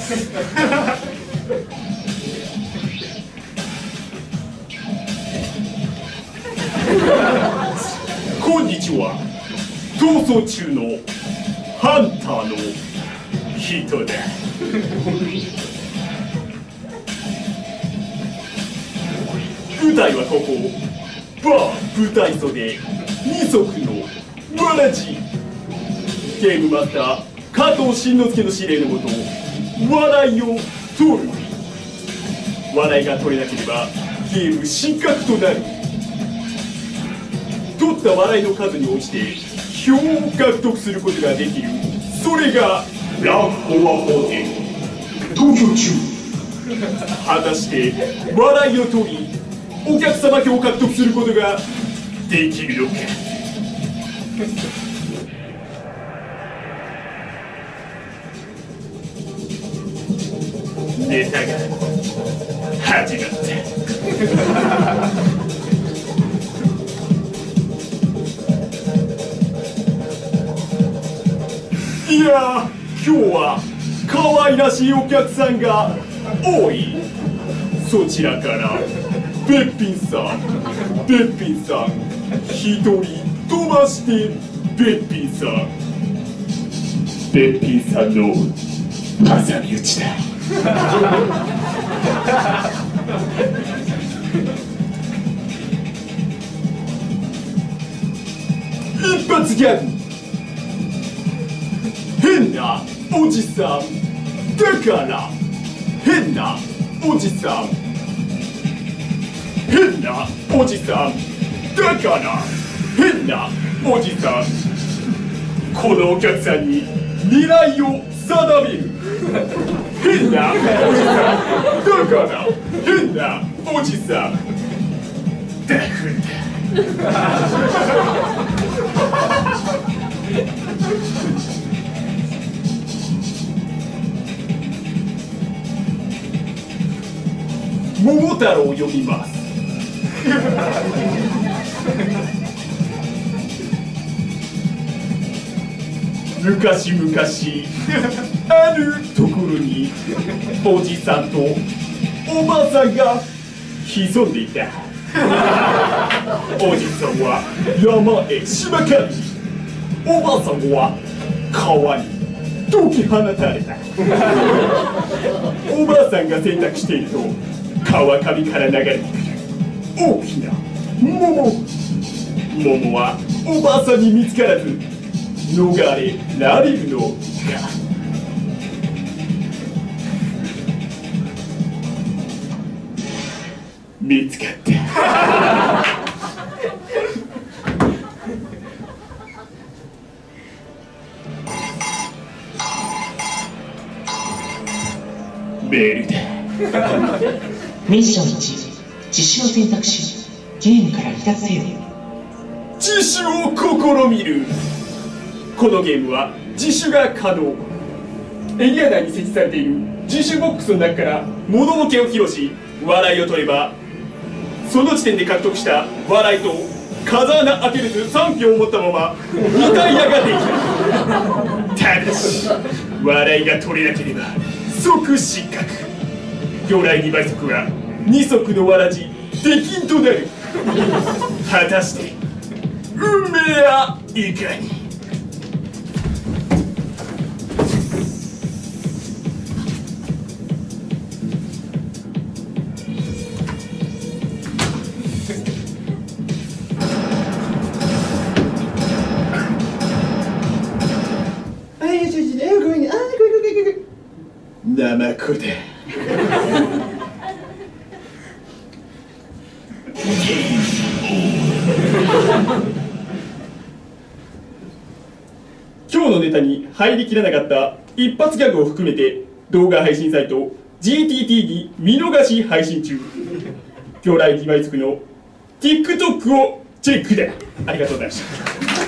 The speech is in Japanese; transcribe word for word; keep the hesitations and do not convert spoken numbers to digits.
こんにちは。逃走中のハンターの人だ。舞台はここバー舞台袖二足のわらじ。ゲームマスター加藤慎之介の指令のもと笑いを取る。笑いが取れなければゲーム失格となる。取った笑いの数に応じて票を獲得することができる。それがランフォアフォーテン投票中。果たして笑いを取りお客様票を獲得することができるのか。ネタが始まった。いやー、今日は可愛らしいお客さんが多い。そちらからべっぴんさん、べっぴんさん一人飛ばしてべっぴんさん、べっぴんさんの挟み撃ちだ。一発ギャグ。変なおじさんだから変なおじさん、変なおじさんだから変なおじさん。このお客さんに狙いを定める。変なおじさんだから変なおじさんだふんだ。桃太郎を読みます。昔々あるところにおじさんとおばさんが潜んでいた。おじさんは山へ芝刈り、おばさんは川に解き放たれた。おばあさんが洗濯していると川上から流れてくる大きな桃。桃はおばあさんに見つからず逃れられるのか。見つかった。メールだ。 ミッションいち、自首を選択しゲームから離脱せよ。 自首を試みる。このゲームは自首が可能。エリア内に設置されている自首ボックスの中から物ボケを披露し笑いを取ればその時点で獲得した笑いと風穴当てるずさん票を持ったままリタイアができる。ただし笑いが取れなければ即失格。魚雷にばい速はに足のわらじ出禁となる。果たして運命はいかに。ナマコだ。今日のネタに入りきらなかった一発ギャグを含めて動画配信サイト ジーティーティー に見逃し配信中。魚雷にばい速の TikTok をチェックだ。ありがとうございました。